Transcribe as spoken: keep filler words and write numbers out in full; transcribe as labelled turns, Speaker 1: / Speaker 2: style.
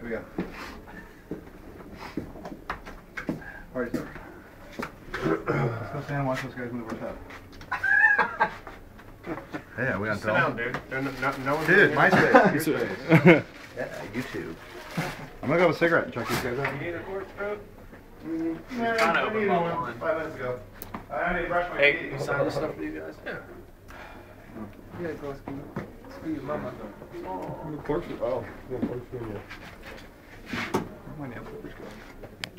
Speaker 1: we go. Party's over. Let's go stand and watch those guys move our top. Yeah, we on
Speaker 2: Sit down, dude. No, no, no one's
Speaker 1: Dude, my space. Your space.
Speaker 3: Yeah, YouTube.
Speaker 1: I'm gonna go have a cigarette and check these guys out.
Speaker 2: You need a quartz, bro?
Speaker 1: Mm-hmm.
Speaker 2: It's kind of open bottle line.
Speaker 1: Five minutes ago. I need to brush my
Speaker 2: Hey,
Speaker 1: teeth.
Speaker 2: you some of this stuff for you guys? Yeah.
Speaker 4: Yeah, go ski. Ski your mama.
Speaker 2: Oh.
Speaker 3: Pork, oh, pork, yeah.
Speaker 1: Where'd my nail clippers go?